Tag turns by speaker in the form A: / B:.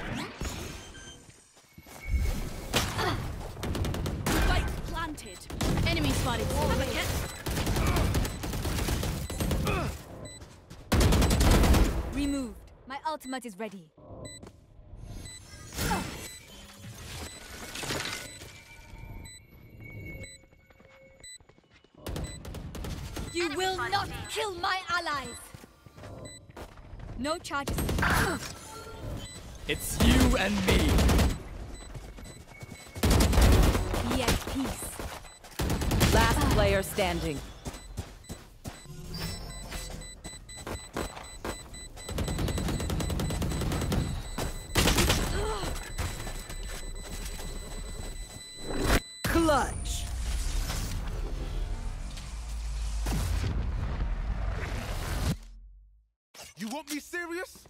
A: Spike planted. Enemy spotted. Have a hit.
B: Removed. My ultimate is ready. You will not kill my allies! No charges.
C: It's you and me.
B: Be at peace.
D: Last player standing. Clutch.
E: You want me serious?